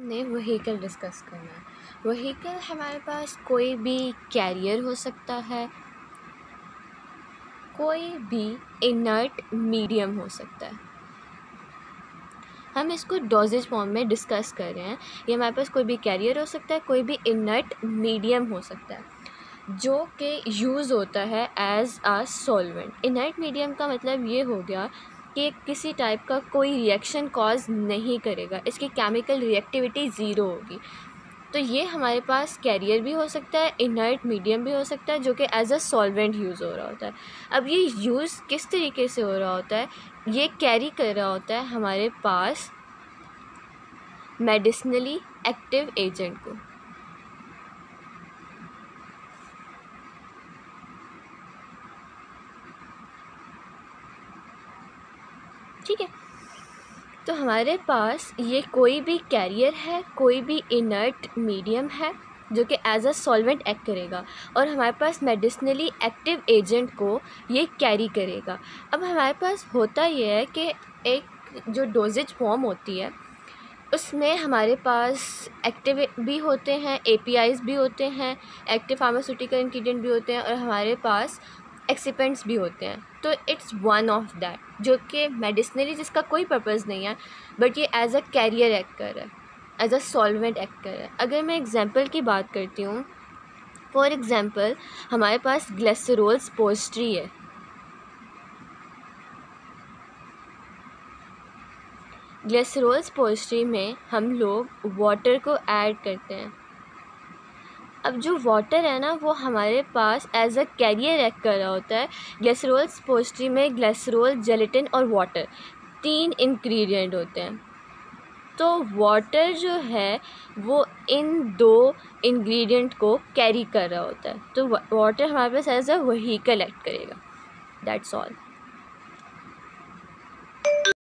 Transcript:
हमने vehicle discuss करना है। व्हीकल हमारे पास कोई भी कैरियर हो सकता है, कोई भी इनर्ट मीडियम हो सकता है। हम इसको डोजेज फॉर्म में डिस्कस कर रहे हैं। ये हमारे पास कोई भी कैरियर हो सकता है, कोई भी इनर्ट मीडियम हो सकता है जो कि यूज़ होता है as a solvent. Inert medium का मतलब ये हो गया कि किसी टाइप का कोई रिएक्शन कॉज नहीं करेगा, इसकी केमिकल रिएक्टिविटी ज़ीरो होगी। तो ये हमारे पास कैरियर भी हो सकता है, इनर्ट मीडियम भी हो सकता है जो कि एज अ सॉल्वेंट यूज़ हो रहा होता है। अब ये यूज़ किस तरीके से हो रहा होता है, ये कैरी कर रहा होता है हमारे पास मेडिसिनली एक्टिव एजेंट को। ठीक है, तो हमारे पास ये कोई भी कैरियर है, कोई भी इनर्ट मीडियम है जो कि एज अ सॉल्वेंट एक्ट करेगा और हमारे पास मेडिसिनली एक्टिव एजेंट को ये कैरी करेगा। अब हमारे पास होता ये है कि एक जो डोजेज फॉर्म होती है उसमें हमारे पास एक्टिव भी होते हैं, एपीआईज भी होते हैं, एक्टिव फार्मास्यूटिकल इंग्रेडिएंट भी होते हैं और हमारे पास एक्सिपेंट्स भी होते हैं। तो इट्स वन ऑफ दैट जो कि मेडिसिनली जिसका कोई पर्पज़ नहीं है बट ये एज अ कैरियर एक्ट कर रहा है, एज अ सॉल्वेंट एक्ट कर रहा है। अगर मैं एग्जांपल की बात करती हूँ, फॉर एग्जांपल हमारे पास ग्लिसरॉल स्पोर्ट्री है। ग्लिसरॉल स्पोर्ट्री में हम लोग वाटर को ऐड करते हैं। अब जो वाटर है ना वो हमारे पास एज अ कैरियर एक्ट कर रहा होता है। ग्लिसरॉल स्पोर्ट्री में ग्लिसरॉल, जेलेटिन और वाटर 3 इंग्रेडिएंट होते हैं। तो वाटर जो है वो इन 2 इंग्रेडिएंट को कैरी कर रहा होता है। तो वाटर हमारे पास एज अ व्हीकल एक्ट करेगा। That's all.